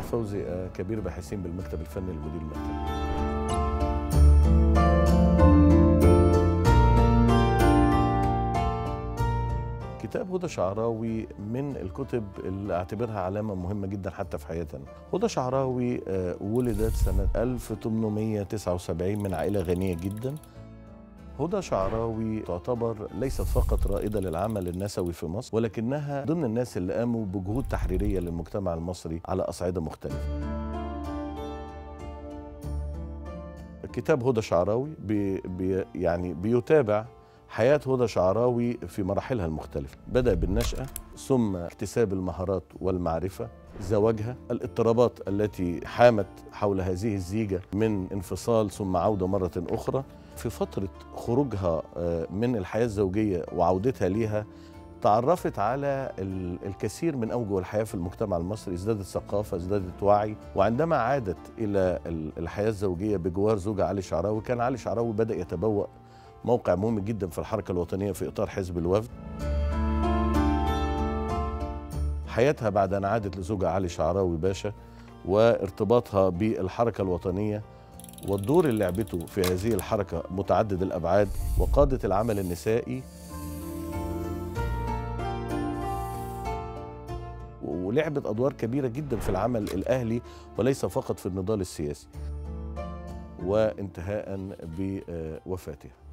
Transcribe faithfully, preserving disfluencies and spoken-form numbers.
فوزي، كبير باحثين بالمكتب الفني للمدير المركزي. كتاب هدى شعراوي من الكتب اللي اعتبرها علامة مهمة جدا حتى في حياتنا. هدى شعراوي ولدت سنة ألف وثمانمائة وتسعة وسبعين من عائلة غنية جدا. هدى شعراوي تعتبر ليست فقط رائدة للعمل النسوي في مصر، ولكنها ضمن الناس اللي قاموا بجهود تحريرية للمجتمع المصري على أصعدة مختلفة. كتاب هدى شعراوي بي بي يعني بيتابع حياة هدى شعراوي في مراحلها المختلفة. بدأ بالنشأة، ثم اكتساب المهارات والمعرفة، زواجها، الاضطرابات التي حامت حول هذه الزيجة من انفصال ثم عودة مرة أخرى. في فترة خروجها من الحياة الزوجية وعودتها ليها تعرفت على الكثير من أوجه الحياة في المجتمع المصري، ازدادت ثقافة، ازدادت وعي. وعندما عادت إلى الحياة الزوجية بجوار زوجها علي شعراوي، كان علي شعراوي بدأ يتبوأ موقع مهم جدا في الحركة الوطنية في إطار حزب الوفد. حياتها بعد أن عادت لزوجها علي شعراوي باشا وارتباطها بالحركة الوطنية والدور اللي لعبته في هذه الحركة متعدد الأبعاد، وقادة العمل النسائي، ولعبت أدوار كبيرة جدا في العمل الأهلي وليس فقط في النضال السياسي، وانتهاء بوفاتها.